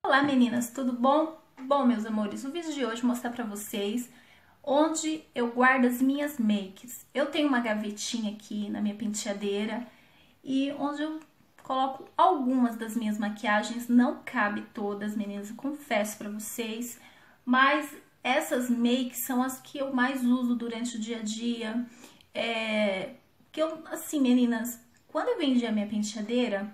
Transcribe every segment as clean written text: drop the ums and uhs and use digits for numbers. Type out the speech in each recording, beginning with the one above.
Olá meninas, tudo bom? Bom, meus amores, o vídeo de hoje vou mostrar pra vocês onde eu guardo as minhas makes. Eu tenho uma gavetinha aqui na minha penteadeira e onde eu coloco algumas das minhas maquiagens. Não cabe todas, meninas, eu confesso pra vocês, mas essas makes são as que eu mais uso durante o dia a dia. Assim, meninas, quando eu vendi a minha penteadeira,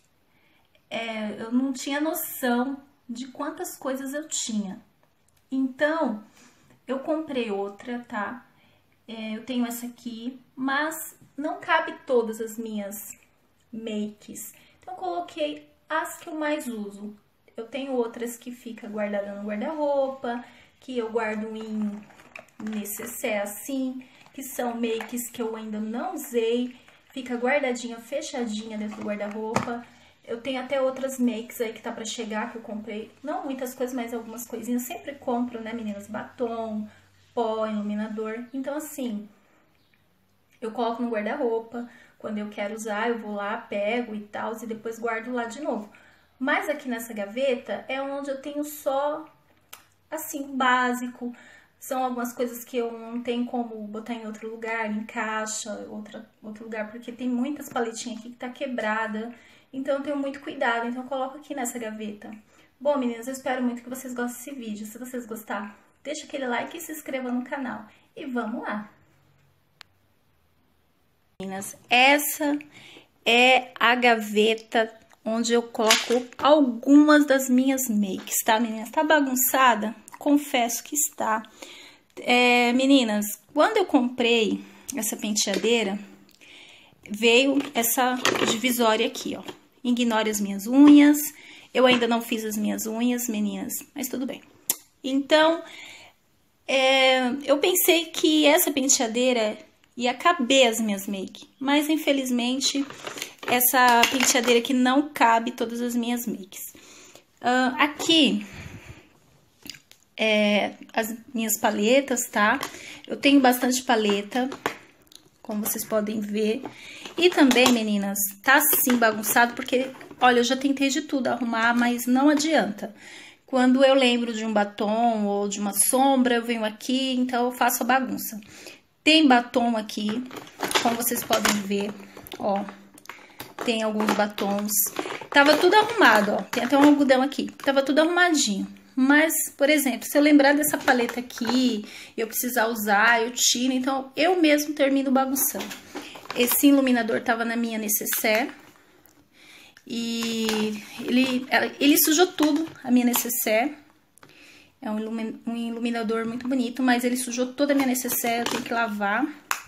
eu não tinha noção de quantas coisas eu tinha. Então, eu comprei outra, tá? Eu tenho essa aqui, mas não cabe todas as minhas makes. Então, eu coloquei as que eu mais uso. Eu tenho outras que ficam guardadas no guarda-roupa, que eu guardo em necessaire assim, que são makes que eu ainda não usei, fica guardadinha, fechadinha dentro do guarda-roupa. Eu tenho até outras makes aí que tá pra chegar, que eu comprei. Não muitas coisas, mas algumas coisinhas. Sempre compro, né, meninas? Batom, pó, iluminador. Então, assim, eu coloco no guarda-roupa. Quando eu quero usar, eu vou lá, pego e tal, e depois guardo lá de novo. Mas aqui nessa gaveta é onde eu tenho só, assim, o básico. São algumas coisas que eu não tenho como botar em outro lugar, em caixa, outro lugar, porque tem muitas paletinhas aqui que tá quebrada. Então, eu tenho muito cuidado, então eu coloco aqui nessa gaveta. Bom, meninas, eu espero muito que vocês gostem desse vídeo. Se vocês gostaram, deixa aquele like e se inscreva no canal. E vamos lá! Meninas, essa é a gaveta onde eu coloco algumas das minhas makes, tá, meninas? Tá bagunçada? Confesso que está. Meninas, quando eu comprei essa penteadeira, veio essa divisória aqui, ó. Ignore as minhas unhas. Eu ainda não fiz as minhas unhas, meninas, mas tudo bem. Então, eu pensei que essa penteadeira ia caber as minhas makes, mas infelizmente essa penteadeira aqui não cabe todas as minhas makes. Aqui as minhas paletas, tá? Eu tenho bastante paleta, como vocês podem ver. E também, meninas, tá assim bagunçado porque, olha, eu já tentei de tudo arrumar, mas não adianta. Quando eu lembro de um batom ou de uma sombra, eu venho aqui, então eu faço a bagunça. Tem batom aqui, como vocês podem ver, ó. Tem alguns batons. Tava tudo arrumado, ó. Tem até um algodão aqui. Tava tudo arrumadinho. Mas, por exemplo, se eu lembrar dessa paleta aqui, eu precisar usar, eu tiro. Então, eu mesmo termino bagunçando. Esse iluminador tava na minha necessaire. E ele sujou tudo, a minha necessaire. É um iluminador muito bonito, mas ele sujou toda a minha necessaire, eu tenho que lavar.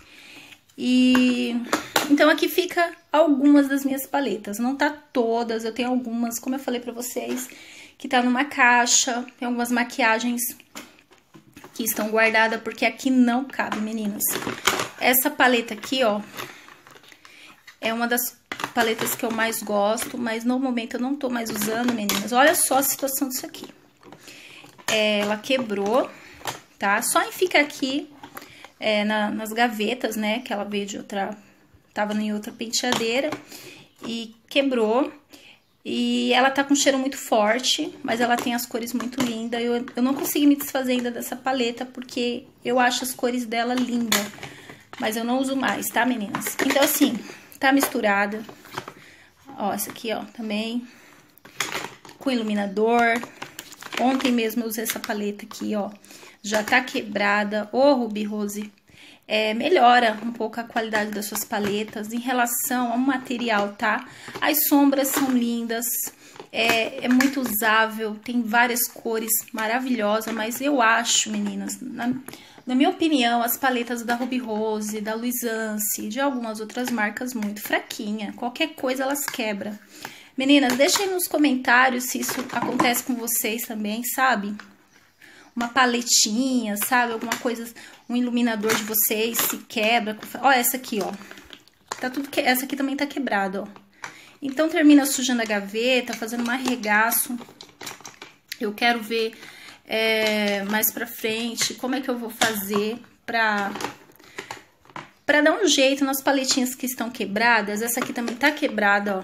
Então, aqui fica algumas das minhas paletas. Não tá todas, eu tenho algumas, como eu falei pra vocês, que tá numa caixa. Tem algumas maquiagens que estão guardadas, porque aqui não cabe, meninas. Essa paleta aqui, ó, é uma das paletas que eu mais gosto, mas no momento eu não tô mais usando, meninas. Olha só a situação disso aqui. Ela quebrou, tá? Só em ficar aqui nas gavetas, né? Que ela veio de outra... Tava em outra penteadeira e quebrou. E ela tá com um cheiro muito forte, mas ela tem as cores muito lindas. Eu não consegui me desfazer ainda dessa paleta, porque eu acho as cores dela lindas. Mas eu não uso mais, tá, meninas? Então, assim, tá misturada. Ó, essa aqui, ó, também. Com iluminador. Ontem mesmo eu usei essa paleta aqui, ó. Já tá quebrada. Ô, Ruby Rose. Melhora um pouco a qualidade das suas paletas em relação ao material, tá? As sombras são lindas, é muito usável, tem várias cores maravilhosas, mas eu acho, meninas, na minha opinião, as paletas da Ruby Rose, da Luisance, de algumas outras marcas muito fraquinha. Qualquer coisa elas quebram. Meninas, deixem nos comentários se isso acontece com vocês também, sabe? Uma paletinha, sabe? Alguma coisa, um iluminador de vocês se quebra. Ó, essa aqui, ó. Tá tudo que essa aqui também tá quebrada, ó. Então, termina sujando a gaveta, fazendo um arregaço. Eu quero ver mais pra frente como é que eu vou fazer pra dar um jeito nas paletinhas que estão quebradas. Essa aqui também tá quebrada, ó.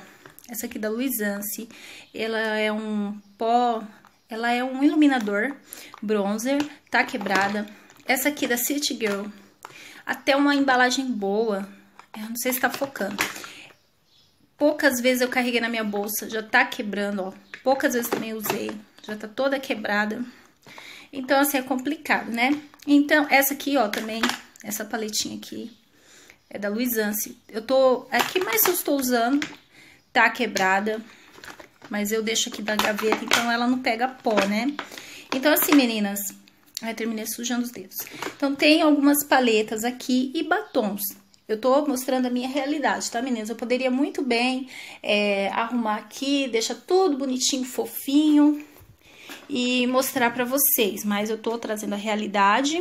Essa aqui da Luisance, ela é um pó, ela é um iluminador bronzer, tá quebrada. Essa aqui da City Girl, até uma embalagem boa, eu não sei se tá focando. Poucas vezes eu carreguei na minha bolsa, já tá quebrando, ó. Poucas vezes também usei, já tá toda quebrada. Então, assim, é complicado, né? Então, essa aqui, ó, também, essa paletinha aqui, é da Luisance. A que mais eu estou usando, tá quebrada, mas eu deixo aqui da gaveta, então ela não pega pó, né? Então, assim, meninas, ai, terminei sujando os dedos. Então, tem algumas paletas aqui e batons. Eu tô mostrando a minha realidade, tá, meninas? Eu poderia muito bem arrumar aqui, deixar tudo bonitinho, fofinho e mostrar pra vocês. Mas eu tô trazendo a realidade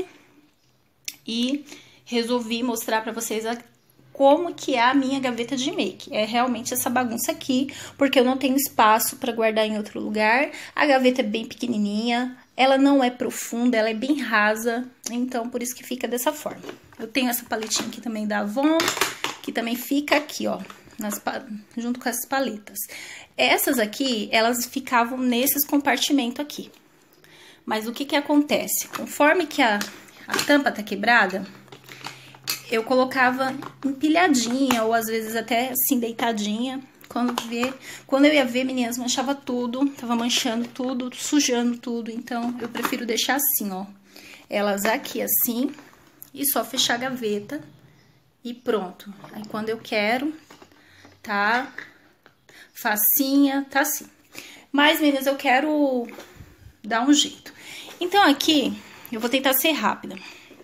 e resolvi mostrar pra vocês como que é a minha gaveta de make. É realmente essa bagunça aqui, porque eu não tenho espaço pra guardar em outro lugar. A gaveta é bem pequenininha, ela não é profunda, ela é bem rasa, então por isso que fica dessa forma. Eu tenho essa paletinha aqui também da Avon, que também fica aqui, ó, junto com essas paletas. Essas aqui, elas ficavam nesses compartimentos aqui. Mas o que que acontece? Conforme que a tampa tá quebrada, eu colocava empilhadinha, ou às vezes até assim, deitadinha. Quando eu ia ver, meninas, manchava tudo, tava manchando tudo, sujando tudo. Então, eu prefiro deixar assim, ó, elas aqui assim, e só fechar a gaveta e pronto. Aí, quando eu quero, tá facinha, tá assim. Mas, meninas, eu quero dar um jeito. Então, aqui, eu vou tentar ser rápida.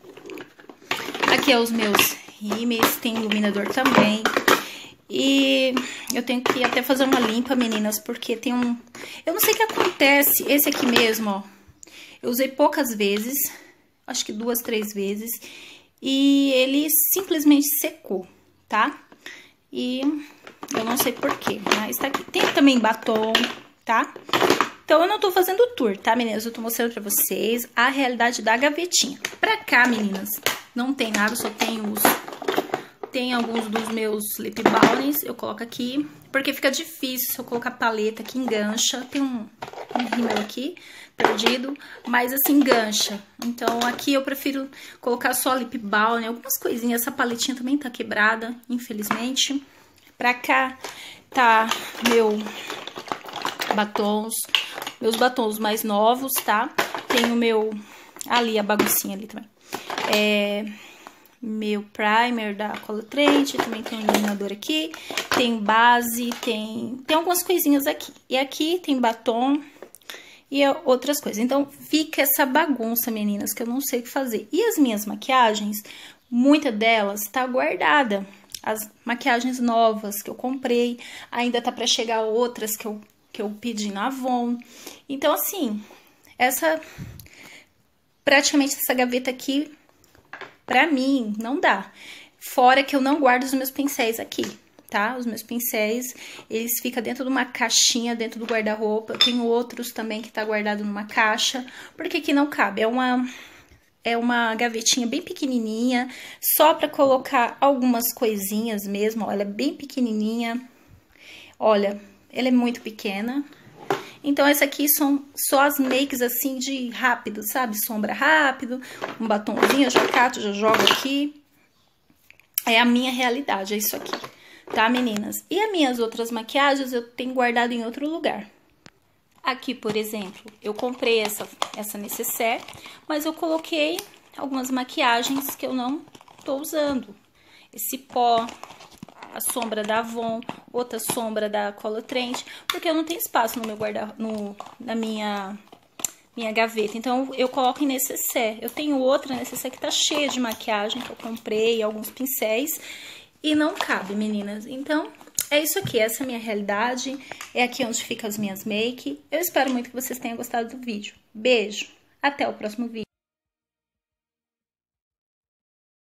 Aqui é os meus rímels, tem iluminador também. E eu tenho que até fazer uma limpa, meninas, porque tem um... Eu não sei o que acontece, esse aqui mesmo, ó, eu usei poucas vezes, acho que 2, 3 vezes, e ele simplesmente secou, tá? E eu não sei porquê, mas tá aqui. Tem também batom, tá? Então, eu não tô fazendo tour, tá, meninas? Eu tô mostrando pra vocês a realidade da gavetinha. Pra cá, meninas, não tem nada, só tem Tem alguns dos meus lip balms, eu coloco aqui, porque fica difícil se eu colocar paleta que engancha. Tem um rímel aqui, perdido, mas assim, engancha. Então, aqui eu prefiro colocar só lip balm, algumas coisinhas. Essa paletinha também tá quebrada, infelizmente. Pra cá tá meus batons mais novos, tá? Tem o meu... Ali, a baguncinha ali também. Meu primer da Colotrente, também tem um iluminador aqui, tem base, tem algumas coisinhas aqui. E aqui tem batom e outras coisas. Então, fica essa bagunça, meninas, que eu não sei o que fazer. E as minhas maquiagens, muita delas tá guardada. As maquiagens novas que eu comprei, ainda tá pra chegar outras que eu pedi na Avon. Então, assim, praticamente essa gaveta aqui... Pra mim, não dá. Fora que eu não guardo os meus pincéis aqui, tá? Os meus pincéis, eles ficam dentro de uma caixinha, dentro do guarda-roupa. Eu tenho outros também que tá guardado numa caixa, porque aqui não cabe. É uma gavetinha bem pequenininha, só pra colocar algumas coisinhas mesmo. Olha, ela é bem pequenininha. Olha, ela é muito pequena. Então, essa aqui são só as makes, assim, de rápido, sabe? Sombra rápido, um batomzinho, eu já cato, já jogo aqui. É a minha realidade, é isso aqui, tá, meninas? E as minhas outras maquiagens eu tenho guardado em outro lugar. Aqui, por exemplo, eu comprei essa necessaire, mas eu coloquei algumas maquiagens que eu não tô usando. Esse pó... a sombra da Avon, outra sombra da Colotrente, porque eu não tenho espaço no meu na minha gaveta. Então, eu coloco em necessaire. Eu tenho outra necessaire que tá cheia de maquiagem, que eu comprei, alguns pincéis, e não cabe, meninas. Então, é isso aqui, essa é a minha realidade, é aqui onde ficam as minhas make. Eu espero muito que vocês tenham gostado do vídeo. Beijo, até o próximo vídeo.